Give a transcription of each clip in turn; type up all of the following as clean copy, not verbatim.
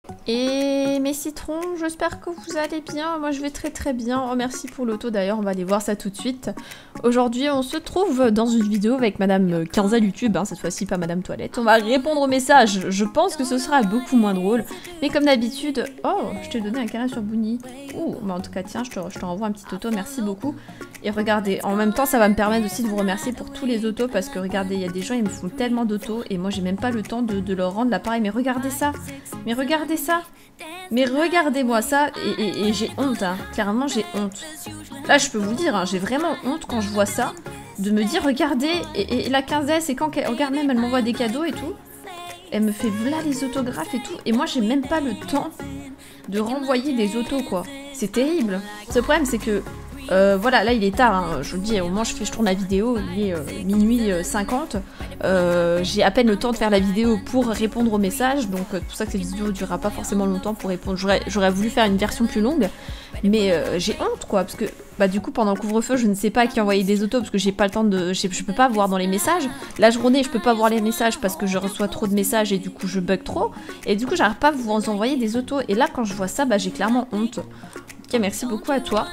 Et mes citrons, j'espère que vous allez bien. Moi je vais très très bien. Oh merci pour l'auto d'ailleurs, on va aller voir ça tout de suite. Aujourd'hui on se trouve dans une vidéo avec Madame Quinzel YouTube, hein, cette fois-ci pas Madame Toilette. On va répondre aux messages, je pense que ce sera beaucoup moins drôle. Mais comme d'habitude... Oh, je t'ai donné un câlin sur Bouni. Ouh, bah en tout cas tiens, je te renvoie un petit auto, merci beaucoup. Et regardez, en même temps ça va me permettre aussi de vous remercier pour tous les autos, parce que regardez, il y a des gens, ils me font tellement d'autos, et moi j'ai même pas le temps de leur rendre l'appareil. Mais regardez ça, mais regardez ça, mais regardez-moi ça, et j'ai honte, hein. Clairement j'ai honte. Là je peux vous dire, hein, j'ai vraiment honte quand je vois ça, de me dire regardez, et la quinzaine, c'est quand elle, regarde même, elle m'envoie des cadeaux et tout, elle me fait voilà les autographes et tout, et moi j'ai même pas le temps de renvoyer des autos quoi. C'est terrible. Ce problème c'est que voilà, là il est tard, hein, je vous le dis, au moment je tourne la vidéo, il est minuit 50. J'ai à peine le temps de faire la vidéo pour répondre aux messages, donc c'est pour ça que cette vidéo ne durera pas forcément longtemps pour répondre. J'aurais voulu faire une version plus longue, mais j'ai honte quoi, parce que bah du coup pendant le couvre-feu je ne sais pas à qui envoyer des autos, parce que j'ai pas le temps de... Je peux pas voir dans les messages. La journée je peux pas voir les messages parce que je reçois trop de messages et du coup je bug trop, et du coup j'arrive pas à vous envoyer des autos, et là quand je vois ça, bah j'ai clairement honte. Ok, merci beaucoup à toi.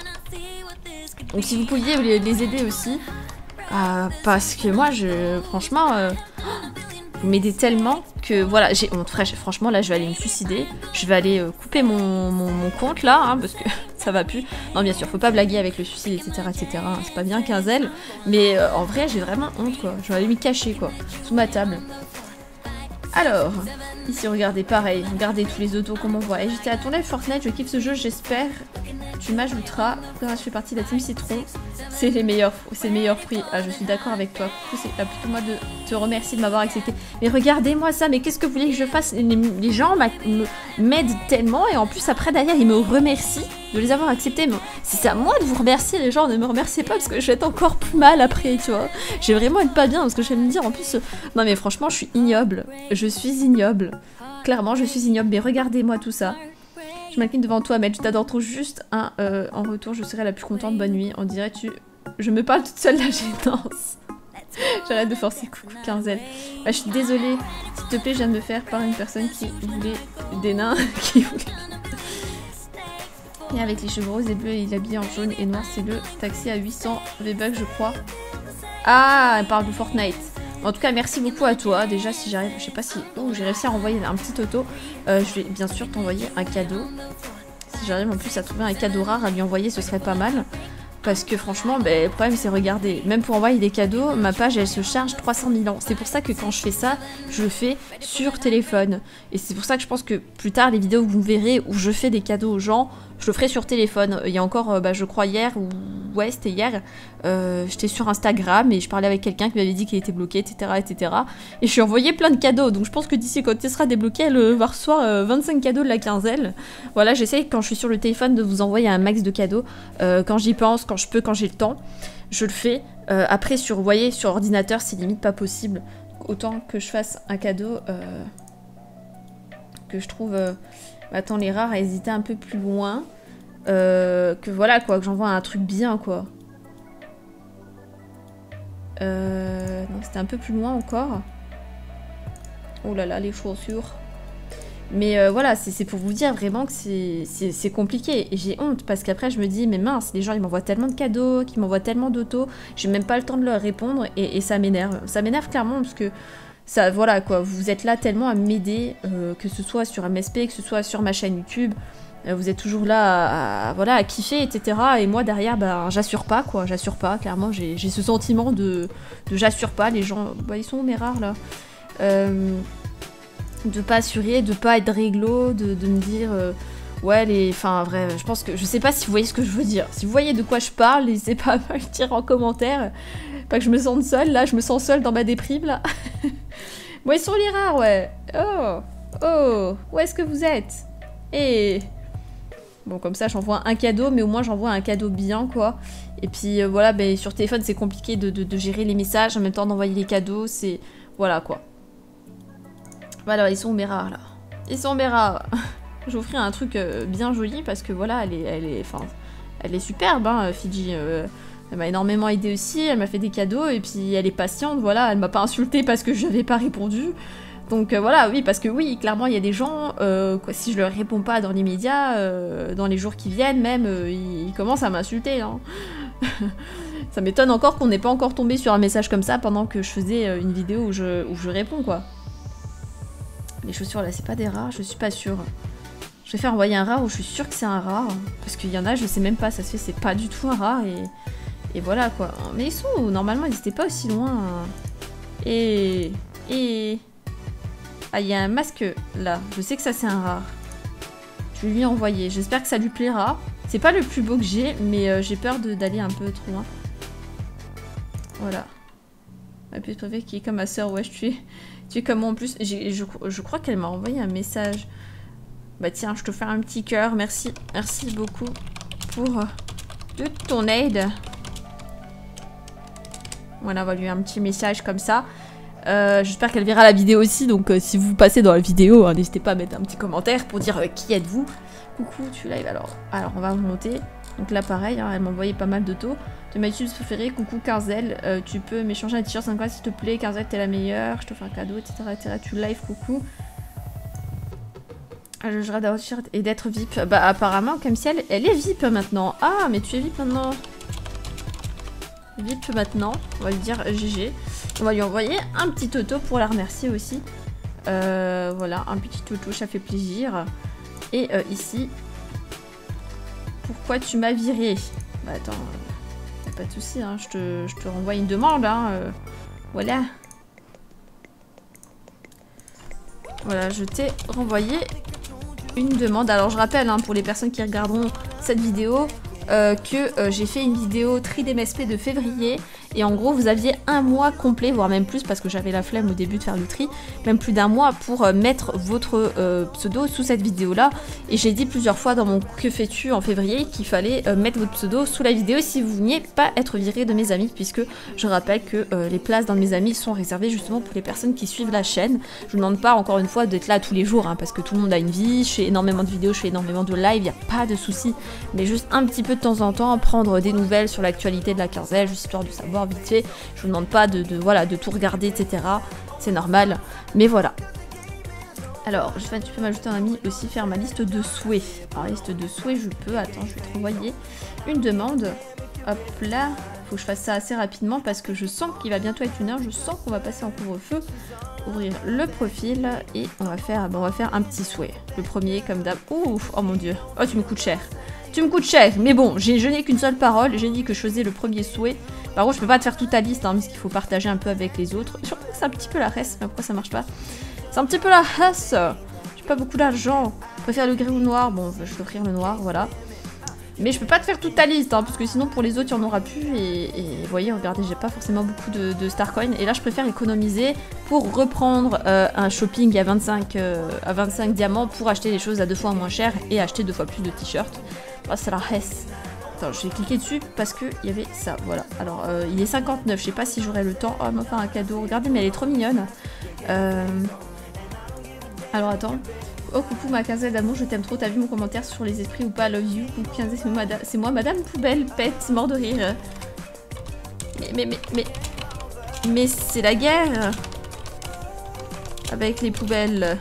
Donc si vous pouviez les aider aussi, parce que moi, franchement, vous m'aidez tellement que voilà, j'ai honte. Franchement, là, je vais aller me suicider. Je vais aller couper mon compte là, hein, parce que ça va plus. Non, bien sûr, faut pas blaguer avec le suicide, etc., etc. Hein, c'est pas bien, Quinzel. Mais en vrai, j'ai vraiment honte, quoi. Je vais aller m'y cacher, quoi, sous ma table. Alors, ici, regardez, pareil. Regardez tous les autos qu'on m'envoie. Et j'étais à ton live Fortnite, je kiffe ce jeu, j'espère. Tu m'ajouteras. Je fais partie de la team Citron. C'est les meilleurs fruits. Ah, je suis d'accord avec toi. C'est plutôt moi de te remercier de m'avoir accepté. Mais regardez-moi ça, mais qu'est-ce que vous voulez que je fasse? Les gens m'aident tellement, et en plus, après, derrière, ils me remercient de les avoir acceptés. Mais c'est à moi de vous remercier, les gens. Ne me remerciez pas, parce que je vais être encore plus mal après, tu vois. Je vais vraiment être pas bien, parce que je vais me dire, en plus... Non, mais franchement, je suis ignoble. Je suis ignoble. Clairement, je suis ignoble. Mais regardez-moi tout ça. Je m'incline devant toi, Mel. Je t'adore trop. Juste un en retour, je serai la plus contente. Bonne nuit. On dirait je me parle toute seule, la gênance. J'arrête de forcer. Coucou, Quinzel. Bah, je suis désolée. S'il te plaît, je viens de me faire par une personne qui voulait des nains. Qui voulait... Et avec les cheveux roses et bleus, il est habillé en jaune et noir. C'est le taxi à 800 V-Bucks, je crois. Ah, elle parle de Fortnite. En tout cas, merci beaucoup à toi. Déjà, si j'arrive, je sais pas si... Oh, j'ai réussi à renvoyer un petit auto. Je vais bien sûr t'envoyer un cadeau. Si j'arrive en plus à trouver un cadeau rare à lui envoyer, ce serait pas mal. Parce que franchement, le problème c'est, regardez, même pour envoyer des cadeaux, ma page elle se charge 300 000 ans. C'est pour ça que quand je fais ça, je le fais sur téléphone. Et c'est pour ça que je pense que plus tard, les vidéos que vous verrez où je fais des cadeaux aux gens, je le ferai sur téléphone. Il y a encore, je crois hier, ou ouais c'était hier, j'étais sur Instagram et je parlais avec quelqu'un qui m'avait dit qu'il était bloqué, etc., etc. Et je suis envoyé plein de cadeaux. Donc je pense que d'ici quand il sera débloqué, elle va recevoir 25 cadeaux de la quinzaine. Voilà, j'essaye quand je suis sur le téléphone de vous envoyer un max de cadeaux. Quand j'y pense, quand je peux, quand j'ai le temps, je le fais. Après, vous voyez, sur ordinateur, c'est limite pas possible. Autant que je fasse un cadeau que je trouve... Attends, les rares, hésiter un peu plus loin. Que voilà, quoi, que j'envoie un truc bien, quoi. Non, c'était un peu plus loin encore. Oh là là, les chaussures. Mais voilà, c'est pour vous dire vraiment que c'est compliqué. Et j'ai honte, parce qu'après, je me dis, mais mince, les gens, ils m'envoient tellement de cadeaux, qu'ils m'envoient tellement d'autos, j'ai même pas le temps de leur répondre, et ça m'énerve. Ça m'énerve clairement, parce que... Ça, voilà quoi, vous êtes là tellement à m'aider, que ce soit sur MSP, que ce soit sur ma chaîne YouTube, vous êtes toujours là voilà, à kiffer, etc. Et moi derrière, j'assure pas quoi, j'assure pas, clairement j'ai ce sentiment de j'assure pas, les gens, ils sont où mes rares là, de pas assurer, de pas être réglo, de me dire, ouais, enfin vrai, je pense que, je sais pas si vous voyez ce que je veux dire, si vous voyez de quoi je parle, n'hésitez pas à me le dire en commentaire. Pas que je me sente seule, là, je me sens seule dans ma déprime, là. Bon, ils sont les rares, ouais. Oh, où est-ce que vous êtes? Et bon, comme ça, j'envoie un cadeau, mais au moins, j'envoie un cadeau bien, quoi. Et puis, voilà, sur téléphone, c'est compliqué de gérer les messages, en même temps d'envoyer les cadeaux, c'est... Voilà, quoi. Voilà, ils sont mes rares, là. Ils sont mes rares. Je vais offrir un truc bien joli, parce que, voilà, elle est superbe, hein, Fidji. Elle m'a énormément aidée aussi, elle m'a fait des cadeaux, et puis elle est patiente, voilà, elle m'a pas insultée parce que je n'avais pas répondu. Donc voilà, oui, parce que oui, clairement, il y a des gens, quoi, si je leur réponds pas dans les médias, dans les jours qui viennent même, ils commencent à m'insulter. Hein. Ça m'étonne encore qu'on n'ait pas encore tombé sur un message comme ça pendant que je faisais une vidéo où je réponds, quoi. Les chaussures, là, c'est pas des rares, je suis pas sûre. Je vais faire envoyer un rare où je suis sûre que c'est un rare. Parce qu'il y en a, je sais même pas, ça se fait, c'est pas du tout un rare, et voilà, quoi. Mais ils sont, normalement, ils étaient pas aussi loin. Et... Ah, il y a un masque là. Je sais que ça, c'est un rare. Je vais lui envoyer. J'espère que ça lui plaira. C'est pas le plus beau que j'ai, mais j'ai peur d'aller un peu trop loin. Voilà. Ma puce préférée qui est comme ma soeur. Ouais, tu es comme moi en plus. Je crois qu'elle m'a envoyé un message. Bah tiens, je te fais un petit cœur. Merci. Merci beaucoup pour toute ton aide. Voilà, on va lui un petit message comme ça. J'espère qu'elle verra la vidéo aussi, donc si vous passez dans la vidéo, n'hésitez pas à mettre un petit commentaire pour dire qui êtes-vous. Coucou, tu live alors on va remonter. Donc là pareil, elle m'a envoyé pas mal d'autos. De ma YouTube préférée, coucou Carzel, tu peux m'échanger un t-shirt 5 s'il te plaît, Carzel t'es la meilleure, je te fais un cadeau, etc. etc. Tu live, coucou. Je rêve d'avoir un t-shirt et d'être VIP. Bah apparemment, comme si elle est VIP maintenant. Ah, mais tu es VIP maintenant. VIP maintenant, on va lui dire GG. On va lui envoyer un petit toto pour la remercier aussi. Voilà, un petit toto, ça fait plaisir. Et ici, pourquoi tu m'as viré? Bah attends, pas de soucis, hein, je te renvoie une demande. Hein, voilà. Voilà, je t'ai renvoyé une demande. Alors je rappelle, hein, pour les personnes qui regarderont cette vidéo, que j'ai fait une vidéo tri d'MSP de février et en gros vous aviez un mois complet, voire même plus parce que j'avais la flemme au début de faire le tri, même plus d'un mois pour mettre votre pseudo sous cette vidéo là, et j'ai dit plusieurs fois dans mon que fais-tu en février qu'il fallait mettre votre pseudo sous la vidéo si vous veniez pas être viré de mes amis, puisque je rappelle que les places dans mes amis sont réservées justement pour les personnes qui suivent la chaîne. Je vous demande pas encore une fois d'être là tous les jours, hein, parce que tout le monde a une vie, je fais énormément de vidéos, je fais énormément de live, il n'y a pas de souci, mais juste un petit peu de temps en temps, prendre des nouvelles sur l'actualité de la quinzaine, juste histoire de savoir vite fait. Je vous demande pas voilà, de tout regarder, etc. C'est normal, mais voilà. Alors, tu peux m'ajouter un ami aussi, faire ma liste de souhaits. Alors, liste de souhaits, je peux. Attends, je vais te renvoyer une demande. Hop là. Faut que je fasse ça assez rapidement parce que je sens qu'il va bientôt être 1h. Je sens qu'on va passer en couvre-feu. Ouvrir le profil et on va faire un petit souhait. Le premier, comme d'hab. Ouf, oh mon dieu. Oh, tu me coûtes cher. Tu me coûtes cher, mais bon, je n'ai qu'une seule parole, j'ai dit que je faisais le premier souhait. Par contre, je peux pas te faire toute ta liste, hein, parce qu'il faut partager un peu avec les autres. Surtout que c'est un petit peu la reste, mais pourquoi ça marche pas? C'est un petit peu la reste. J'ai pas beaucoup d'argent. Je préfère le gris ou le noir. Bon, je vais offrir le noir, voilà. Mais je peux pas te faire toute ta liste, hein, parce que sinon pour les autres, il y en aura plus. Et vous voyez, regardez, j'ai pas forcément beaucoup de Starcoin. Et là, je préfère économiser pour reprendre un shopping à 25 diamants pour acheter les choses à 2 fois moins cher et acheter 2 fois plus de t-shirts. Oh, c'est la reste. Attends, je vais cliquer dessus parce qu'il y avait ça, voilà. Alors, il est 59, je sais pas si j'aurai le temps. Oh, elle m'a fait un cadeau, regardez, mais elle est trop mignonne. Alors, attends. Oh, coucou ma quinzaine d'amour, je t'aime trop, t'as vu mon commentaire sur les esprits ou pas, love you. Coucou quinzaine, c'est moi, madame poubelle, pète, mort de rire. Mais c'est la guerre avec les poubelles.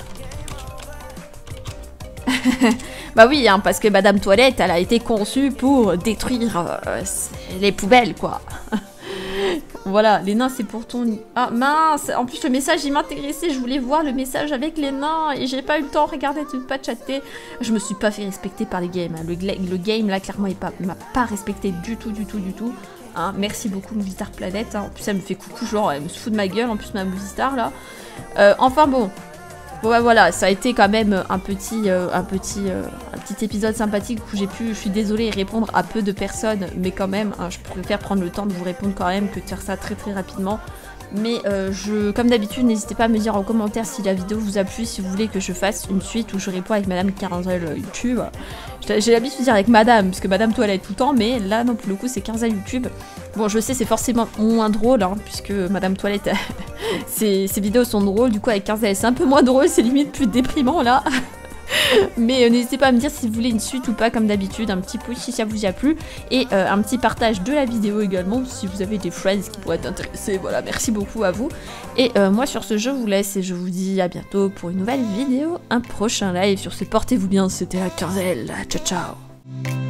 Bah oui, hein, parce que Madame Toilette, elle a été conçue pour détruire les poubelles, quoi. Voilà, les nains, c'est pour ton... Ah, mince. En plus, le message, il m'intéressait. Je voulais voir le message avec les nains. Et j'ai pas eu le temps. Regardez, tu peux pas chatter. Je me suis pas fait respecter par les games. Hein. Le game, là, clairement, il m'a pas respecté du tout. Hein. Merci beaucoup, Movistar Planète. Hein. En plus, elle me fait coucou, genre, elle me se fout de ma gueule. En plus, ma Movistar, là. Enfin, bon. Bon bah voilà, ça a été quand même un petit épisode sympathique où je suis désolée, répondre à peu de personnes, mais quand même, hein, je préfère prendre le temps de vous répondre quand même que de faire ça très rapidement. Mais comme d'habitude, n'hésitez pas à me dire en commentaire si la vidéo vous a plu, si vous voulez que je fasse une suite où je réponds avec Madame Carzel YouTube. J'ai l'habitude de dire avec Madame, parce que Madame Toilette tout le temps, mais là, non, pour le coup, c'est Carzel YouTube. Bon, je sais, c'est forcément moins drôle, hein, puisque Madame Toilette, ses vidéos sont drôles, du coup, avec Carzel, c'est un peu moins drôle, c'est limite plus déprimant, là. Mais n'hésitez pas à me dire si vous voulez une suite ou pas, comme d'habitude, un petit pouce si ça vous a plu, et un petit partage de la vidéo également, si vous avez des friends qui pourraient être intéressés. Voilà, merci beaucoup à vous. Et moi sur ce, je vous laisse et je vous dis à bientôt pour une nouvelle vidéo, un prochain live. Sur ce, portez-vous bien, c'était la Quinzaille. Ciao ciao.